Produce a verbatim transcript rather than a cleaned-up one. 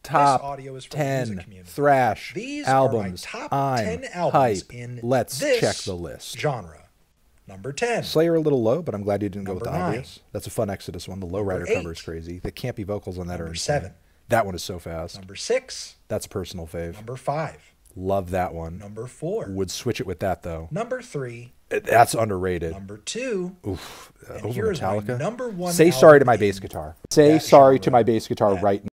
top audio is from ten the music community. thrash These albums. are my top I'm ten albums hype. in Let's this check the list. genre. Number ten. Slayer a little low, but I'm glad you didn't Number go with the nine. obvious. That's a fun Exodus one. The lowrider eight. cover is crazy. The campy vocals on that Number are insane. seven. That one is so fast. Number six. That's a personal fave. Number five. Love that one. Number four. Would switch it with that though. Number three. That's underrated. Number two. Oof. Uh, And over here's my Metallica. number one Say sorry to album my in bass guitar. Say that sorry genre to my bass guitar that right